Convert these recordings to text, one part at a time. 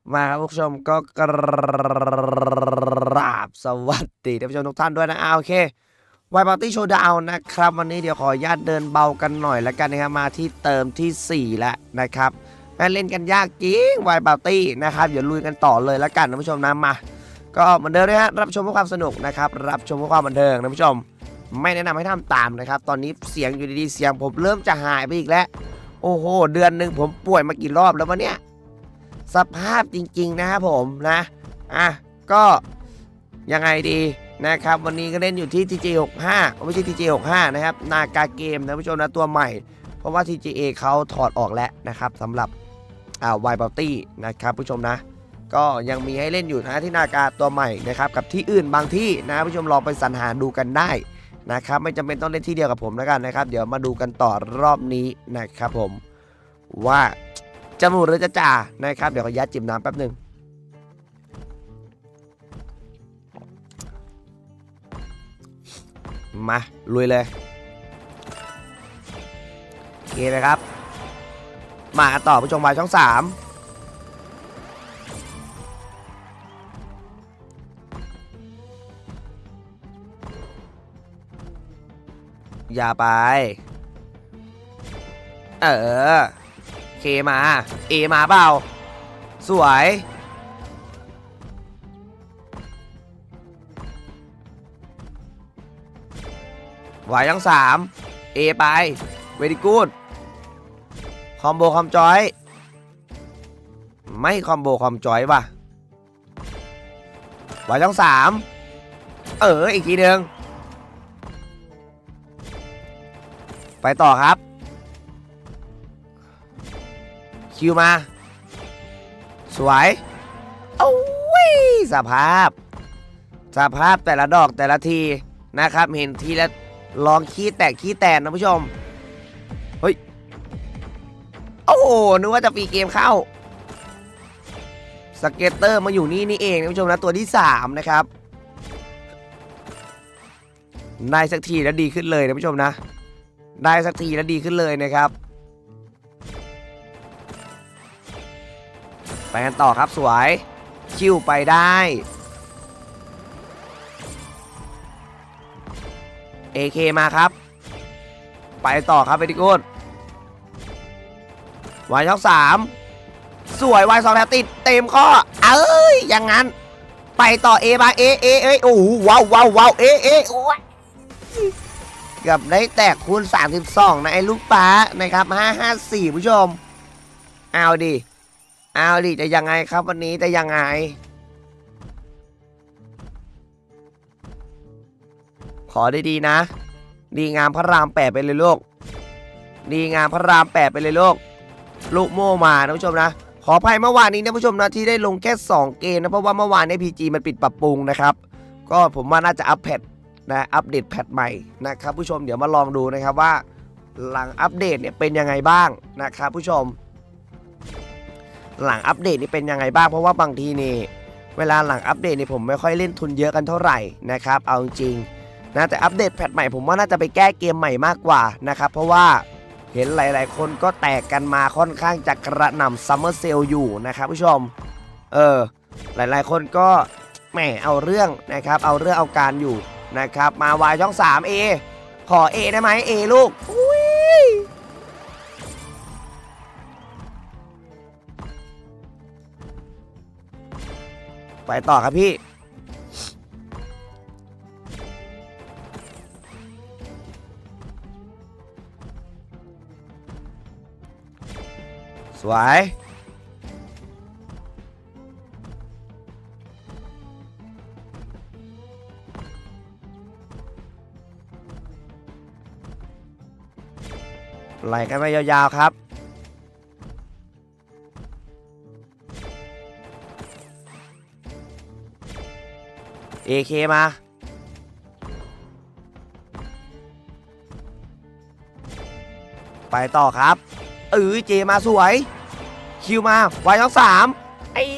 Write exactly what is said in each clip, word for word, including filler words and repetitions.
มาครับผู้ชมก็กราบสวัสดีท่านผู้ชมทุกท่านด้วยนะโอเควายปาร์ตี้โชว์ดาวนะครับวันนี้เดี๋ยวขออนุญาตเดินเบากันหน่อยแล้วกันนะครับมาที่เติมที่สี่แล้วนะครับแม่เล่นกันยากจริงวายปาร์ตี้นะครับอย่าลุยกันต่อเลยแล้วกันท่านผู้ชมนะมาก็เหมือนเดิมนะฮะรับชมเพื่อความสนุกนะครับรับชมเพื่อความบันเทิงท่านผู้ชมไม่แนะนำให้ทำตามนะครับตอนนี้เสียงอยู่ดีๆเสียงผมเริ่มจะหายไปอีกแล้วโอ้โหเดือนหนึ่งผมป่วยมากี่รอบแล้ววะเนี่ยสภาพจริงๆนะครับผมนะอ่ะก็ยังไงดีนะครับวันนี้ก็เล่นอยู่ที่ ที จี หกสิบห้า ไม่ใช่ ที จี หกสิบห้า นะครับนากาเกมนะผู้ชมนะตัวใหม่เพราะว่า ที จี เอ เขาถอดออกแล้วนะครับสำหรับอ่าวายบอลตี้นะครับผู้ชมนะก็ยังมีให้เล่นอยู่นะที่นากาตัวใหม่นะครับกับที่อื่นบางที่นะผู้ชมลองไปสรรหาดูกันได้นะครับไม่จำเป็นต้องเล่นที่เดียวกับผมแล้วกันนะครับเดี๋ยวมาดูกันต่อรอบนี้นะครับผมว่าจะหมูหรือจะจ่านะครับเดี๋ยวขอยัดจิบน้ำแป๊บหนึ่งมาลุยเลยโอเคเลยครับมาต่อผู้ชมวายช่องสามอย่าไปเออเคมาเอมาเปล่าสวยวายทั้งสามเอไปเวดีกูดคอมโบคอมจอยไม่คอมโบคอมจอยว่ะวายทั้งสามเอออีกทีหนึ่งไปต่อครับคิวมาสวยโอ้ยสภาพสภาพแต่ละดอกแต่ละทีนะครับเห็นทีละลองขี้แตกขี้แตนนะผู้ชมเฮ้ยโอ้โหนึกว่าจะฟรีเกมเข้าสเก็ตเตอร์มาอยู่นี่นี่เองนะผู้ชมนะตัวที่สามนะครับได้สักทีแล้วดีขึ้นเลยนะผู้ชมนะได้สักทีแล้วดีขึ้นเลยนะครับไปกันต่อครับสวยคิวไปได้เอ เค มาครับไปต่อครับเวดิโก้วายช่องสามสวยวายสองแถวติดเต็มข้อเอ้ยอย่างนั้นไปต่อเอมาเอเอเอ้ยโอ้โหว้าวว้าวว้าวเอเอโอ้ยเกือบได้แตกคูณสามสิบสองนะไอ้ลูกป้านะครับห้าห้าสี่ผู้ชมเอาดิเอาดิจะยังไงครับวันนี้จะยังไงขอได้ดีนะดีงามพระรามแปดไปเลยลูกดีงามพระรามแปดไปเลยลูกลูกโม่มานะผู้ชมนะขออภัยเมื่อวานนี้นะผู้ชมนะที่ได้ลงแค่สองเกมนะเพราะว่าเมื่อวานใน พี จี มันปิดปรับปรุงนะครับก็ผมว่าน่าจะอัปเดตนะอัปเดตแพทใหม่นะครับผู้ชมเดี๋ยวมาลองดูนะครับว่าหลังอัปเดตเนี่ยเป็นยังไงบ้างนะครับผู้ชมหลังอัปเดตนี่เป็นยังไงบ้างเพราะว่าบางทีนี่เวลาหลังอัปเดตนี่ผมไม่ค่อยเล่นทุนเยอะกันเท่าไหร่นะครับเอาจริงนะแต่อัปเดตแพทใหม่ผมว่าน่าจะไปแก้เกมใหม่มากกว่านะครับเพราะว่าเห็นหลายๆคนก็แตกกันมาค่อนข้างจะกระหน่ำซัมเมอร์เซลอยู่นะครับผู้ชมเออหลายๆคนก็แหมเอาเรื่องนะครับเอาเรื่องเอาการอยู่นะครับมาวายช่องสามเอขอเอได้ไหมเอลูกไปต่อครับพี่สวยไหลกันไปยาวๆครับเอ เค มาไปต่อครับเออเจมาสวยคิวมาวายช่องสามไอ้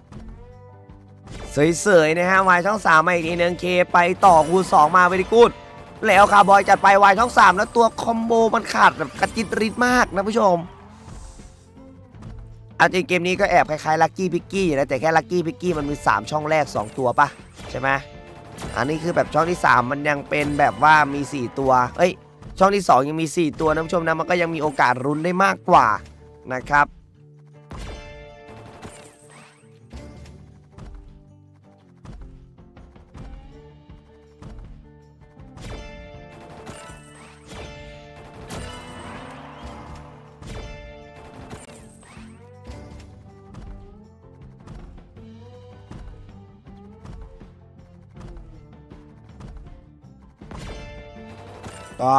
เสยๆนะฮะวายช่องสามมาอีกทีนึงเคไปต่อคูณสองมาเวดีกูด แล้วคาร์บอยจัดไปวายช่องสามแล้วตัวคอมโบมันขาดแบบกระจิตริดมากนะผู้ชมอาจริงเกมนี้ก็แอบคล้ายๆลัคกี้พิกกี้นะแต่แค่ลัคกี้พิกกี้มันมีสามช่องแรกสองตัวปะใช่ไหมอันนี้คือแบบช่องที่สามมันยังเป็นแบบว่ามีสี่ตัวเอ้ยช่องที่สองยังมีสี่ตัวนะผู้ชมนะมันก็ยังมีโอกาสรุ้นได้มากกว่านะครับต่อ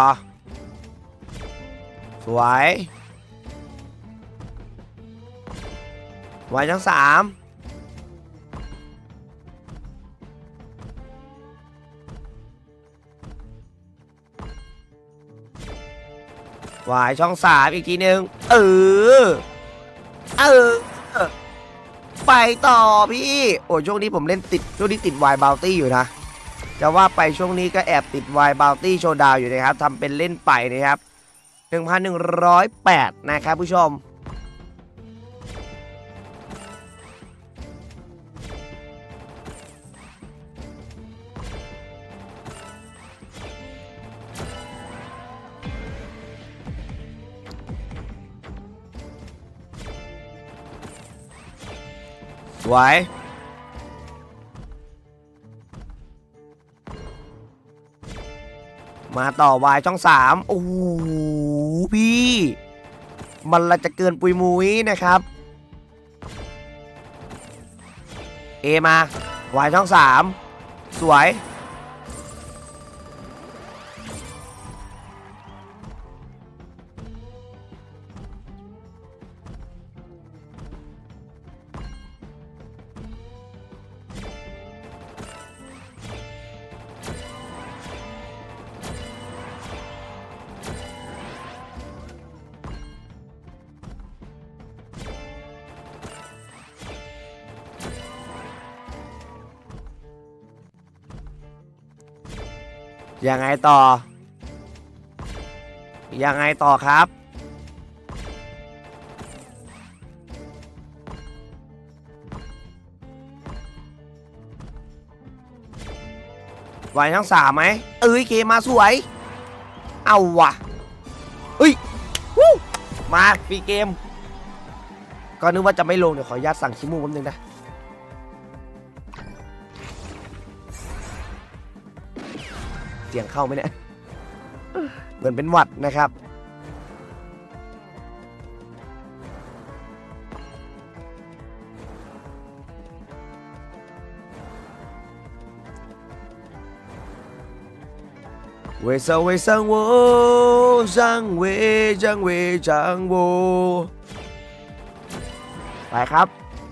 สวยไว้ทั้งสามวายช่องสามอีกทีหนึ่งเออเออไปต่อพี่โอ้ช่วงนี้ผมเล่นติดช่วงนี้ติดวายบาวตี้อยู่นะจะว่าไปช่วงนี้ก็แอบติดวายบาวตี้โชว์ดาวอยู่นะครับทำเป็นเล่นไปนะครับ หนึ่งพันหนึ่งร้อยแปด นะครับผู้ชมสวยมาต่อวายช่องสามโอ้โหพี่มันละจะเกินปุยมุ้ยนะครับเอมาวายช่องสามสวยยังไงต่อยังไงต่อครับไหวทั้งสามไหมเอ้ยเกมมาสวยเอาวะเฮ้ยวู้มาฟรีเกมก็นึกว่าจะไม่ลงเดี๋ยวขออนุญาตสั่งชิมูแป๊บนึงนะเสียงเข้าไหมเนี่ยเหมือนเป็นหวัดนะครับเวซังเวซังโวจังเวจังเวจังโวไปครับ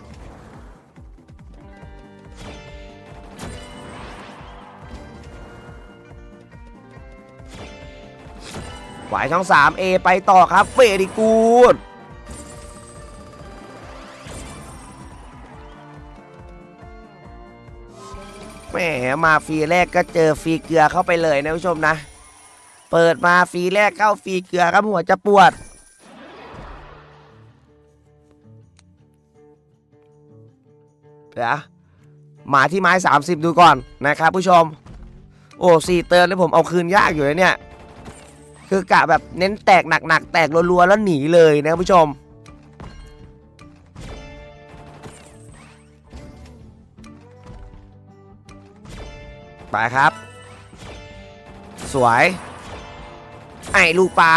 หวายช่อง สาม เอ ไปต่อครับเวรีกูดแหมมาฟรีแรกก็เจอฟรีเกลือเข้าไปเลยนะผู้ชมนะเปิดมาฟรีแรกเข้าฟรีเกลือครับหัวจะปวดเดี๋ยวมาที่ไม้สามสิบดูก่อนนะครับผู้ชมโอ้สี่เติร์นนี่ผมเอาคืนยากอยู่เลยเนี่ยคือกะแบบเน้นแตกหนักๆแตกรัวๆแล้วหนีเลยนะผู้ชมไปครับสวยไอ้ลูกปลา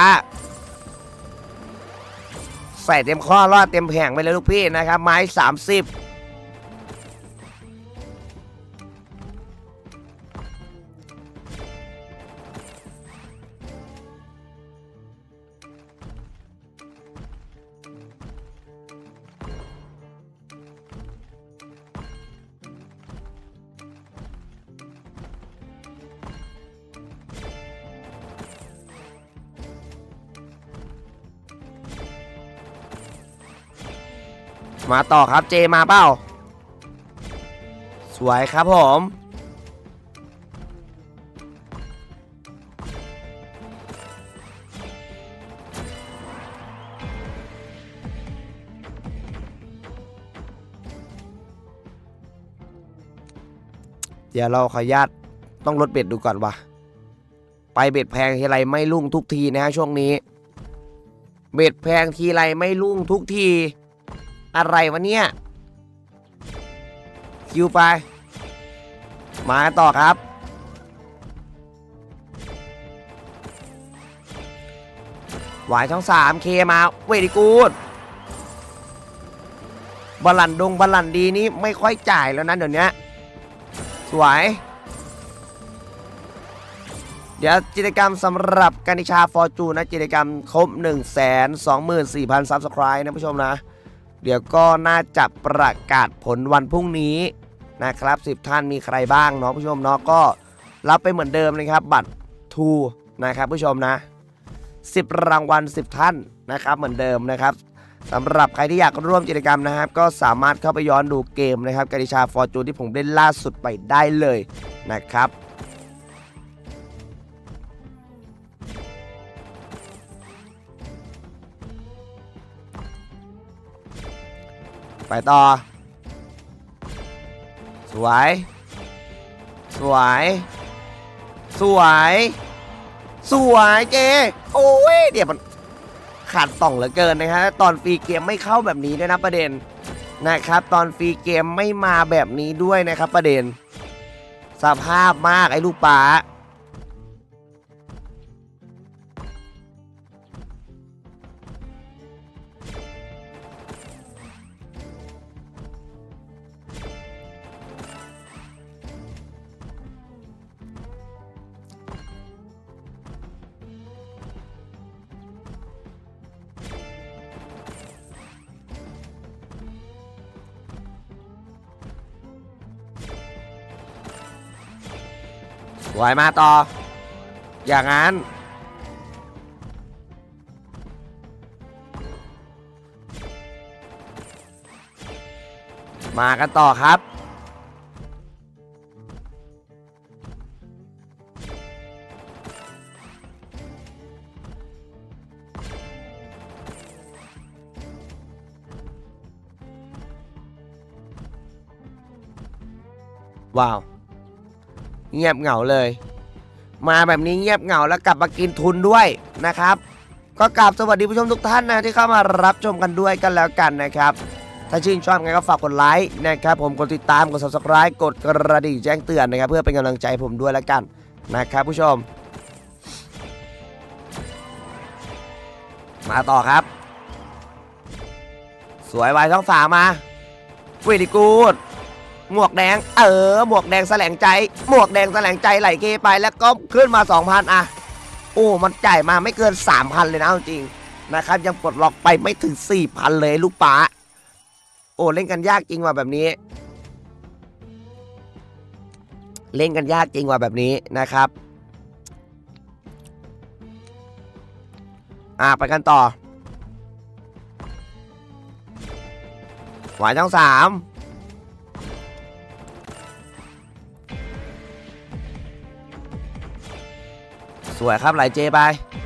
ใส่เต็มข้อรอดเต็มแผงไปเลยลูกพี่นะครับไม้สามสิบมาต่อครับเจมาเป้าสวยครับผมเดี๋ยวเราขออนุญาตต้องลดเบ็ดดูก่อนวะไปเบ็ดแพงทีไรไม่รุ่งทุกทีนะฮะช่วงนี้เบ็ดแพงทีไรไม่รุ่งทุกทีอะไรวะเนี่ยคิวไปมาต่อครับหวายช่องสามเคมาเวดีกูดบอลลันดงบอลลันดีนี้ไม่ค่อยจ่ายแล้วนะเดี๋ยวนี้สวยเดี๋ยวกิจกรรมสำหรับกันิชาฟอร์จูนนะกิจกรรมครบ หนึ่งแสนสองหมื่นสี่พัน ซับสไครบ์นะผู้ชมนะเดี๋ยวก็น่าจะประกาศผลวันพรุ่งนี้นะครับสิบท่านมีใครบ้างเนาะผู้ชมเนาะก็รับไปเหมือนเดิมนะครับบัตรทูนะครับผู้ชมนะสิบรางวัลสิบท่านนะครับเหมือนเดิมนะครับสำหรับใครที่อยากร่วมกิจกรรมนะครับก็สามารถเข้าไปย้อนดูเกมนะครับกันิชาฟอร์จูนที่ผมเล่นล่าสุดไปได้เลยนะครับไปต่อสวยสวยสวยสวยเจโอ้ยเดี๋ยวมันขาดต่องเหลือเกินนะฮะตอนฟรีเกมไม่เข้าแบบนี้ด้วยนะประเด็นนะครับตอนฟรีเกมไม่มาแบบนี้ด้วยนะครับประเด็นสภาพมากไอ้ลูกป๋าไหวมาต่ออย่างนั้นมากันต่อครับว้าวเงียบเหงาเลยมาแบบนี้เงียบเหงาแล้วกลับมากินทุนด้วยนะครับก็กราบสวัสดีผู้ชมทุกท่านนะที่เข้ามารับชมกันด้วยกันแล้วกันนะครับถ้าชื่นชอบไงก็ฝากกดไลค์นะครับผมกดติดตามกด ซับสไครบ์ กดกระดิ่งแจ้งเตือนนะครับเพื่อเป็นกำลังใจผมด้วยแล้วกันนะครับผู้ชมมาต่อครับสวยวายช่องสามมาเวดีกูดหมวกแดงเออหมวกแดงแสลงใจหมวกแดงแสลงใจไหลเคไปแล้วก็ขึ้นมา สองพัน อ่ะโอ้มันจ่ายมาไม่เกิน สามพัน เลยนะจริงนะครับยังปลดล็อกไปไม่ถึง สี่พัน เลยลูกป๋าโอ้เล่นกันยากจริงว่ะแบบนี้เล่นกันยากจริงว่ะแบบนี้นะครับอ่ะไปกันต่อหวายช่องสามสวยครับไหลเจไป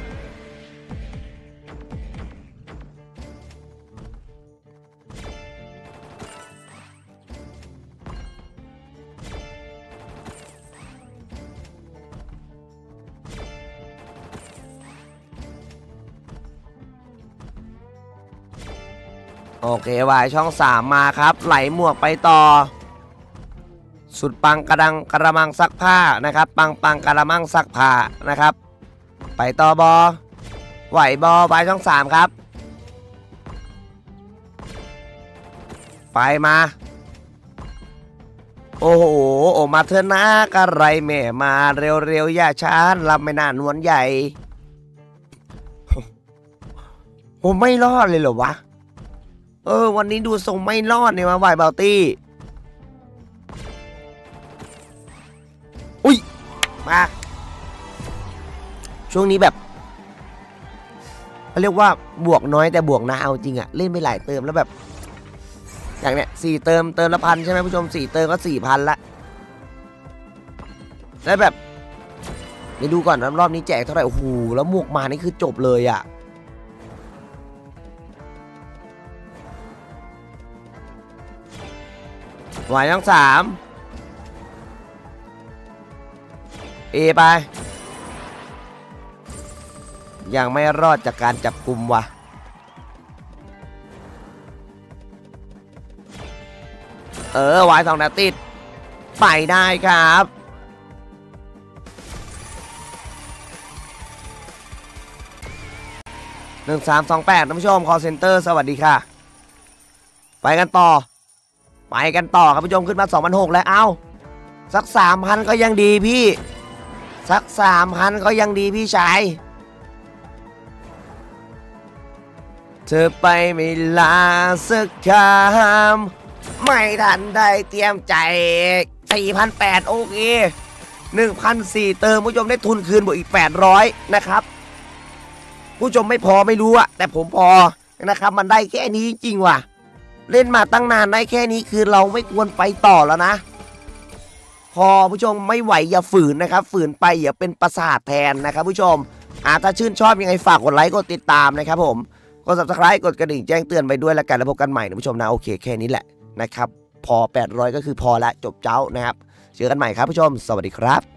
โอเควายช่องสามมาครับไหลหมวกไปต่อสุดปังกระดังกระมังซักผ้านะครับปังปังกระมังซักผ้านะครับไปต่อบอไหวบอวายช่องสามครับไปมาโอ้โหโอมาเถอะนะกระไรแม่มาเร็วๆอย่าช้าลำไม่นานนวลใหญ่ผมไม่รอดเลยเหรอวะเออวันนี้ดูทรงไม่รอดเนี่ยมาไหวเบลตี้อุ้ยมาช่วงนี้แบบเขาเรียกว่าบวกน้อยแต่บวกนะเอาจริงอะเล่นไปหลายเติมแล้วแบบอย่างเนี้ยสี่เติมเติมละพันใช่ไหมผู้ชมสี่เติมก็สี่พันละแล้วแบบไปดูก่อนรอบนี้แจกเท่าไหร่โอ้โหแล้วหมวกมานี่คือจบเลยอะหวายทั้งสามเอไปยังไม่รอดจากการจับกลุ่มว่ะเออวายสองนาติดไปได้ครับหนึ่งสามสองแปดท่านผู้ชม call center สวัสดีค่ะไปกันต่อไปกันต่อครับผู้ชมขึ้นมา สองพันหกร้อย แล้วเอาสัก สามพัน ก็ยังดีพี่สัก สามพัน ก็ยังดีพี่ชายเธอไปไม่ลาสักคำไม่ทันได้เตรียมใจ สี่พันแปดร้อย โอเค หนึ่งพันสี่ร้อย เติมผู้ชมได้ทุนคืนบวกอีกแปดร้อยนะครับผู้ชมไม่พอไม่รู้อะแต่ผมพอนะครับมันได้แค่นี้จริงว่ะเล่นมาตั้งนานได้แค่นี้คือเราไม่ควรไปต่อแล้วนะพอผู้ชมไม่ไหวอย่าฝืนนะครับฝืนไปอย่าเป็นประสาทแทนนะครับผู้ชมอ่าถ้าชื่นชอบยังไงฝากกดไลค์กดติดตามนะครับผมกด ซับสไครบ์ กดกระดิ่งแจ้งเตือนไปด้วยแล้วกันแล้วพบกันใหม่นะผู้ชมนะโอเคแค่นี้แหละนะครับพอแปดร้อยก็คือพอละจบเจ้านะครับเจอกันใหม่ครับผู้ชมสวัสดีครับ